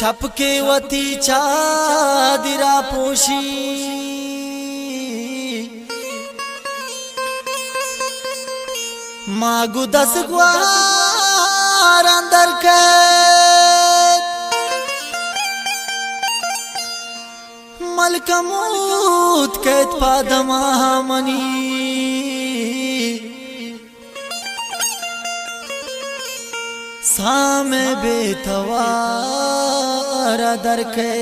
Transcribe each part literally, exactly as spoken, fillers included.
छपके वती चादिरा पोशी मागु दस ग्वार अंदर के मलकमूत कैत पादमा मनी सामे बेतवार दर के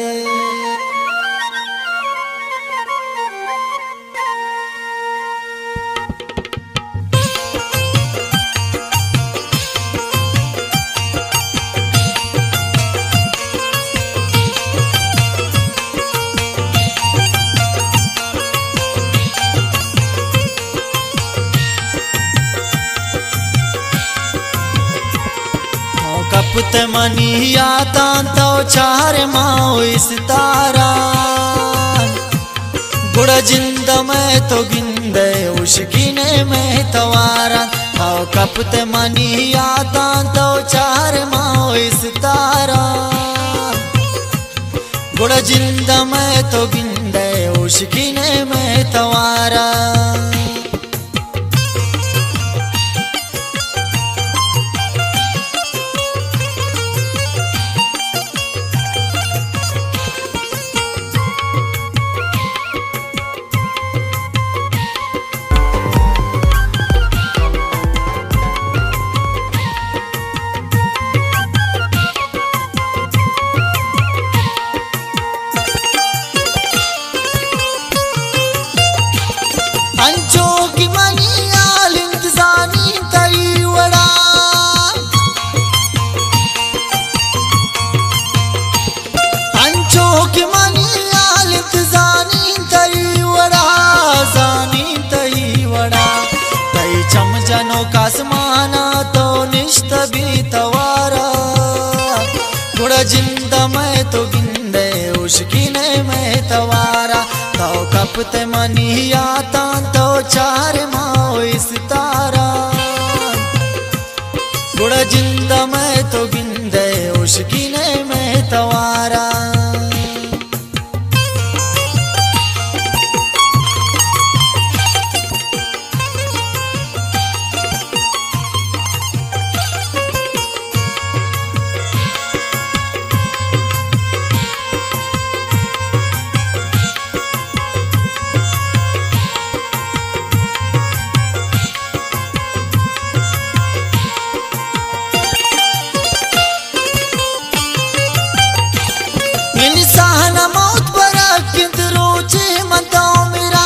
कपत मनिया तांतो चार माओ इस तारा गुड़ जिंद में तो गिंदे उशगिने में तवारा आओ कपत मनिया तांतो चार माओ इस तारा गुड़ जिंद में तो गिंदे उशगिने में तवारा अंचो की मनियाल इंतजानी तई वड़ा अंचो की मनियाल इंतजानी तई वड़ा जानी तई वड़ा तई चमजनो कासमाना तो निश्त भी तवारा गुड़ जिंद में तो गिंदे उशकिने में तवारा तो कपते मनिया तांतो चार माओ इस तारा गुड़ जिंद में तो गिंदे उशकिने में तवारा इंसान मौत पर किंत रोचे मताओ मेरा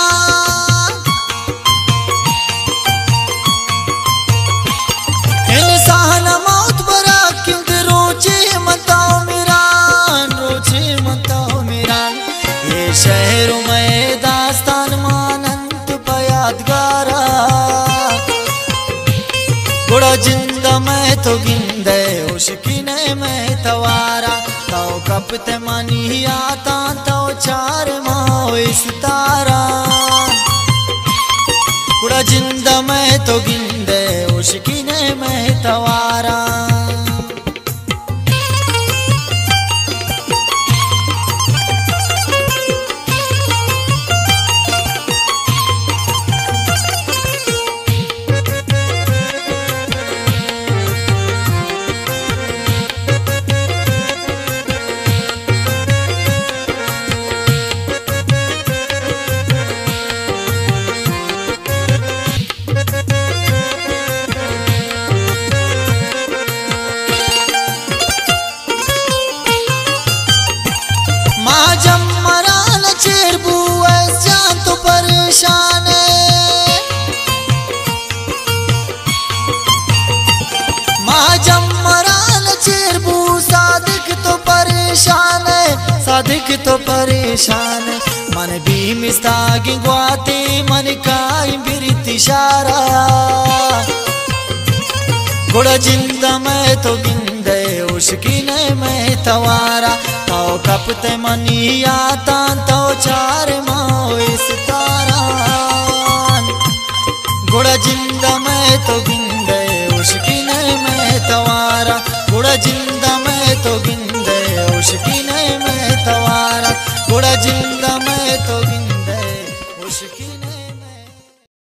इंसान मौत पर किंत रोचे मताओ मेरा रोचे मताओ मेरा ये शहर में दास्तान मानंत पयादगारा गुड़ा जिंद में तो गिंदे उशकिने में तवारा तो कपते मनिया तांतो चार माओ इस तारा गुड़ा जिंद में तो गिंदे उशकिने में तवारा परेशान माँ जमरान चेरबू सादिक तो परेशान सादिक तो परेशान मन भी मिस्तागी ग्वाते मन काई बिरितिशारा गुड़ जिंद में तो गिंदे उशकिने में तवारा आओ कपते मनिया तांतो चार माओ इस तारा गुड़ जिंद में तो गिंदे उशकिने में तवारा गुड़ जिंद में तो गिंदे उश्किने में तवारा थोड़ा जिंदा